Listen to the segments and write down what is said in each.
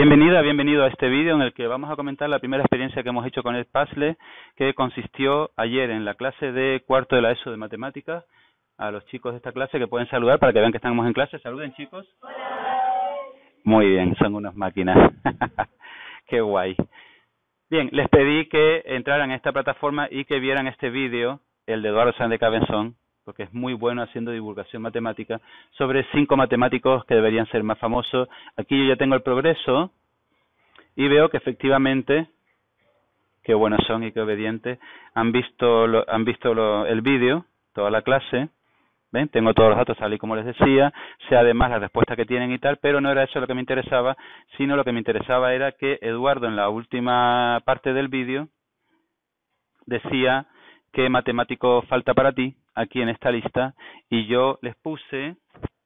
Bienvenido a este vídeo en el que vamos a comentar la primera experiencia que hemos hecho con el Puzzle, que consistió ayer en la clase de cuarto de la ESO de matemáticas. A los chicos de esta clase que pueden saludar para que vean que estamos en clase. Saluden, chicos. Hola. Muy bien, son unas máquinas. Qué guay. Bien, les pedí que entraran a esta plataforma y que vieran este vídeo, el de Eduardo Sáenz de Cabezón, porque es muy bueno haciendo divulgación matemática, sobre 5 matemáticos que deberían ser más famosos. Aquí yo ya tengo el progreso y veo que efectivamente, qué buenos son y qué obedientes, han visto el vídeo, toda la clase. ¿Ven? Tengo todos los datos tal y como les decía, sé además la respuesta que tienen y tal, pero no era eso lo que me interesaba, sino lo que me interesaba era que Eduardo en la última parte del vídeo decía qué matemático falta para ti aquí en esta lista, y yo les puse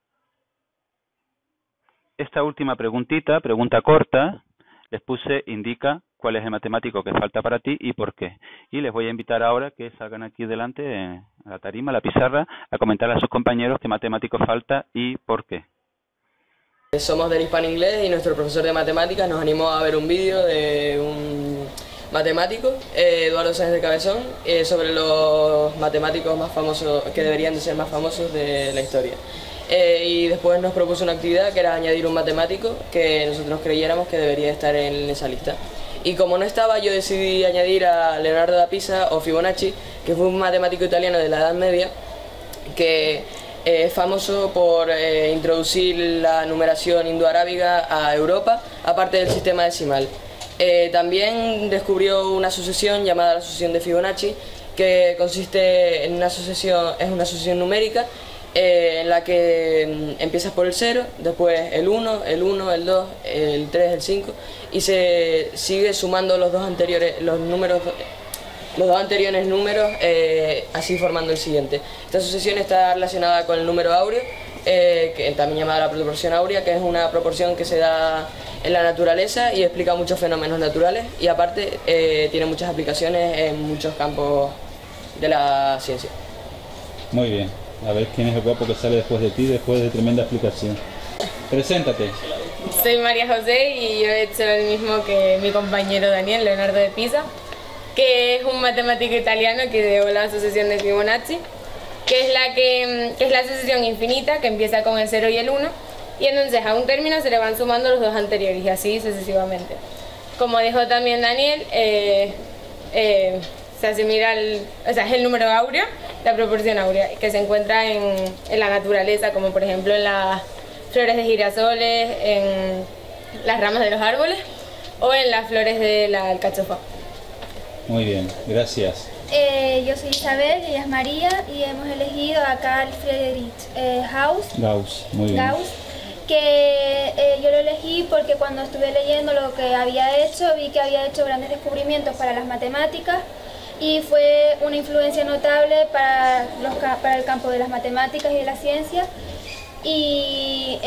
esta última preguntita, pregunta corta, les puse indica cuál es el matemático que falta para ti y por qué. Y les voy a invitar ahora que salgan aquí delante a la tarima, a la pizarra, a comentar a sus compañeros qué matemático falta y por qué. Somos del Hispano Inglés y nuestro profesor de matemáticas nos animó a ver un vídeo de un matemático, Eduardo Sáenz de Cabezón, sobre los matemáticos más famosos, que deberían de ser más famosos de la historia. Y después nos propuso una actividad que era añadir un matemático que nosotros creyéramos que debería estar en esa lista. Y como no estaba, yo decidí añadir a Leonardo da Pisa o Fibonacci, que fue un matemático italiano de la Edad Media, que es famoso por introducir la numeración indoarábiga a Europa, aparte del sistema decimal. También descubrió una sucesión llamada la sucesión de Fibonacci, que consiste en una sucesión numérica, en la que empiezas por el 0, después el 1, el 2, el 3, el 5 y se sigue sumando los dos anteriores números, así formando el siguiente. Esta sucesión está relacionada con el número áureo, que también llamada la proporción áurea, que es una proporción que se da en la naturaleza y explica muchos fenómenos naturales, y aparte tiene muchas aplicaciones en muchos campos de la ciencia. Muy bien. A ver quién es el guapo que sale después de ti, después de tremenda explicación. Preséntate. Soy María José y yo he hecho el mismo que mi compañero Daniel, Leonardo de Pisa, que es un matemático italiano que ideó la sucesión de Fibonacci, que es la sucesión infinita, que empieza con el 0 y el 1, y entonces a un término se le van sumando los dos anteriores y así sucesivamente. Como dijo también Daniel, se asimila es el número áureo, la proporción áurea, que se encuentra en la naturaleza, como por ejemplo en las flores de girasoles, en las ramas de los árboles o en las flores de la alcachofa. Muy bien, gracias. Yo soy Isabel, ella es María, y hemos elegido a Carl Friedrich Gauss, muy bien. Gauss, que yo lo elegí porque cuando estuve leyendo lo que había hecho, vi que había hecho grandes descubrimientos para las matemáticas y fue una influencia notable para el campo de las matemáticas y de la ciencia, y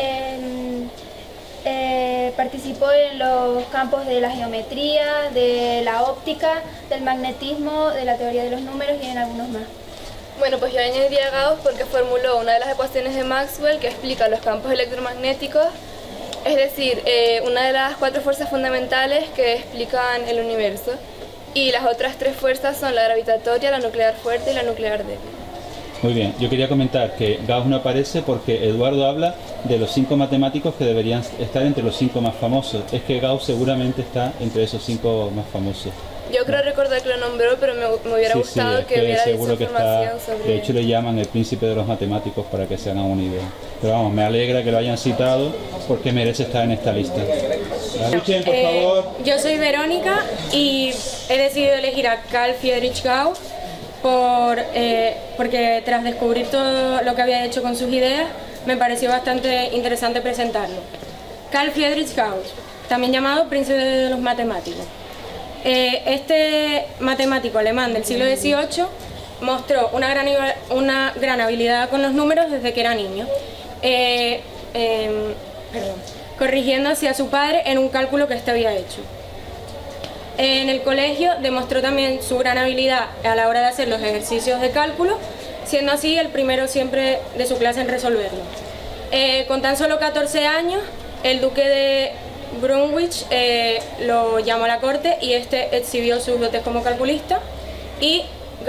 participó en los campos de la geometría, de la óptica, del magnetismo, de la teoría de los números y en algunos más. Bueno, pues yo añadí a Gauss porque formuló una de las ecuaciones de Maxwell que explica los campos electromagnéticos, es decir, una de las 4 fuerzas fundamentales que explican el universo, y las otras 3 fuerzas son la gravitatoria, la nuclear fuerte y la nuclear débil. Muy bien, yo quería comentar que Gauss no aparece porque Eduardo habla de los 5 matemáticos que deberían estar entre los 5 más famosos. Es que Gauss seguramente está entre esos 5 más famosos. Yo creo recordar que lo nombró, pero me hubiera gustado que hubiera dicho información sobre... De hecho le llaman el príncipe de los matemáticos, para que se hagan una idea. Pero vamos, me alegra que lo hayan citado porque merece estar en esta lista. Escuchen, por favor. Yo soy Verónica y he decidido elegir a Carl Friedrich Gauss porque tras descubrir todo lo que había hecho con sus ideas, me pareció bastante interesante presentarlo. Carl Friedrich Gauss, también llamado príncipe de los matemáticos. Este matemático alemán del siglo XVIII mostró una gran habilidad con los números desde que era niño, corrigiendo hacia su padre en un cálculo que éste había hecho. En el colegio demostró también su gran habilidad a la hora de hacer los ejercicios de cálculo, siendo así el primero siempre de su clase en resolverlo. Con tan solo 14 años, el duque Brunwich lo llamó a la corte y este exhibió sus dotes como calculista y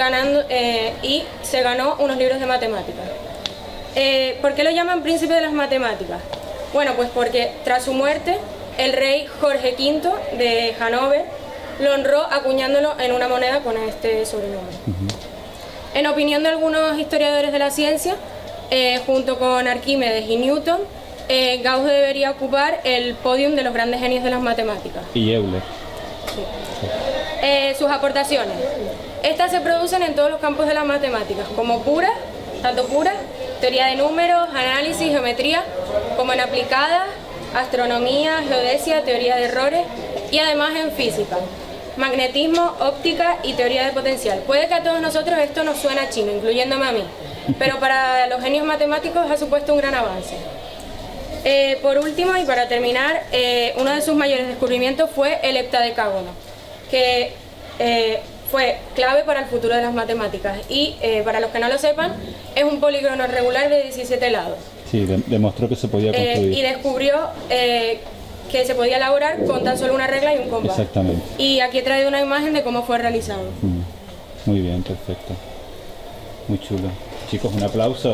se ganó unos libros de matemáticas. ¿Por qué lo llaman príncipe de las matemáticas? Bueno, pues porque tras su muerte el rey Jorge V de Hannover lo honró acuñándolo en una moneda con este sobrenombre. En opinión de algunos historiadores de la ciencia, junto con Arquímedes y Newton, Gauss debería ocupar el podium de los grandes genios de las matemáticas. Y Euler. Sí. Sus aportaciones. Estas se producen en todos los campos de las matemáticas, como puras, tanto puras, teoría de números, análisis, geometría, como en aplicadas, astronomía, geodesia, teoría de errores y además en física, magnetismo, óptica y teoría de potencial. Puede que a todos nosotros esto nos suena chino, incluyéndome a mí, pero para los genios matemáticos ha supuesto un gran avance. Por último y para terminar, uno de sus mayores descubrimientos fue el heptadecágono, que fue clave para el futuro de las matemáticas y, para los que no lo sepan, es un polígono regular de 17 lados. Sí, demostró que se podía construir. Y descubrió que se podía elaborar con tan solo una regla y un compás. Exactamente. Y aquí he traído una imagen de cómo fue realizado. Muy bien, perfecto. Muy chulo. Chicos, un aplauso.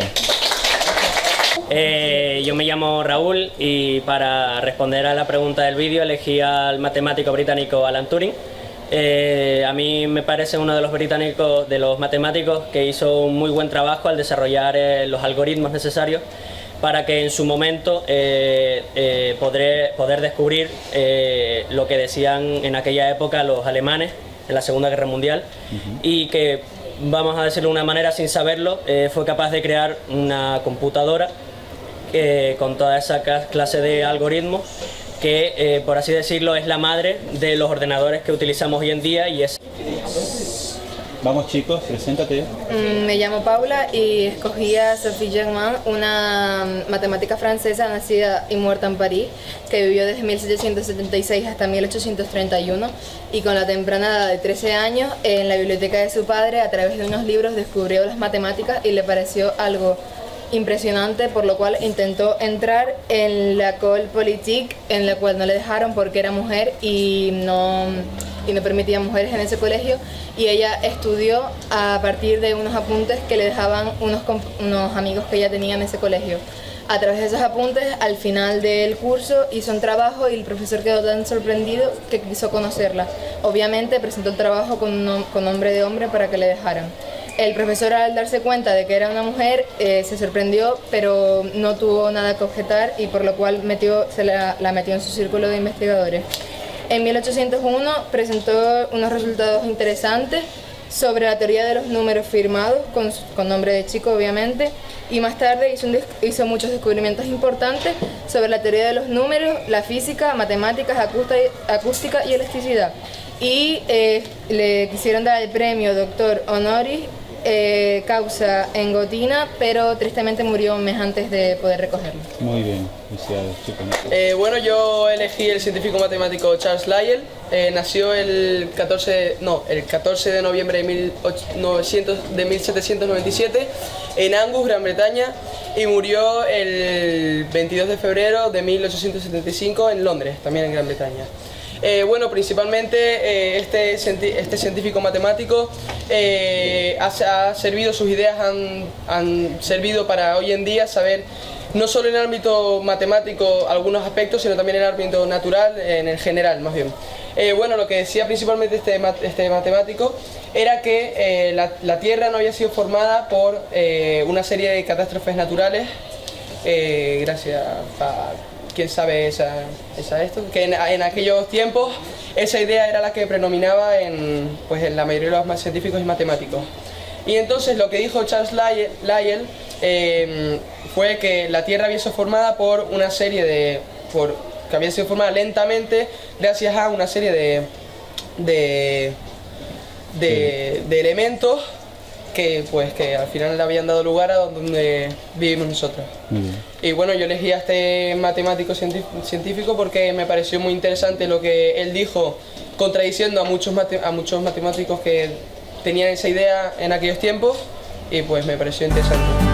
Yo me llamo Raúl y para responder a la pregunta del vídeo elegí al matemático británico Alan Turing. A mí me parece uno de los matemáticos que hizo un muy buen trabajo al desarrollar los algoritmos necesarios para que en su momento poder descubrir lo que decían en aquella época los alemanes en la Segunda Guerra Mundial y que, vamos a decirlo de una manera sin saberlo, fue capaz de crear una computadora con toda esa clase de algoritmos que, por así decirlo, es la madre de los ordenadores que utilizamos hoy en día y es... Vamos chicos, preséntate. Me llamo Paula y escogí a Sophie Germain, una matemática francesa nacida y muerta en París, que vivió desde 1776 hasta 1831 y con la temprana edad de 13 años, en la biblioteca de su padre, a través de unos libros, descubrió las matemáticas y le pareció algo impresionante, por lo cual intentó entrar en la École Politique, en la cual no le dejaron porque era mujer y no permitían mujeres en ese colegio, y ella estudió a partir de unos apuntes que le dejaban unos amigos que ella tenía en ese colegio. A través de esos apuntes, al final del curso, hizo un trabajo y el profesor quedó tan sorprendido que quiso conocerla. Obviamente presentó el trabajo con nombre de hombre para que le dejaran. El profesor, al darse cuenta de que era una mujer, se sorprendió, pero no tuvo nada que objetar y por lo cual la metió en su círculo de investigadores. En 1801 presentó unos resultados interesantes sobre la teoría de los números firmados, con nombre de chico obviamente, y más tarde hizo muchos descubrimientos importantes sobre la teoría de los números, la física, matemáticas, acústica y elasticidad. Y le quisieron dar el premio doctor honoris causa en Gotina, pero tristemente murió un mes antes de poder recogerlo. Muy bien, felicidades chicos. Bueno, yo elegí el científico matemático Charles Lyell. Nació el 14 de noviembre de 1797 en Angus, Gran Bretaña, y murió el 22 de febrero de 1875 en Londres, también en Gran Bretaña. Bueno, principalmente este científico matemático ha servido, sus ideas han servido para hoy en día saber no solo en el ámbito matemático algunos aspectos, sino también en el ámbito natural, en el general más bien. Bueno, lo que decía principalmente este matemático era que la Tierra no había sido formada por una serie de catástrofes naturales, gracias a... ¿Quién sabe que en aquellos tiempos esa idea era la que predominaba en la mayoría de los científicos y matemáticos? Y entonces lo que dijo Charles Lyell fue que la Tierra había sido formada por una serie que había sido formada lentamente gracias a una serie de elementos que al final le habían dado lugar a donde vivimos nosotros. Y bueno, yo elegí a este matemático científico porque me pareció muy interesante lo que él dijo, contradiciendo a muchos matemáticos que tenían esa idea en aquellos tiempos, y pues me pareció interesante.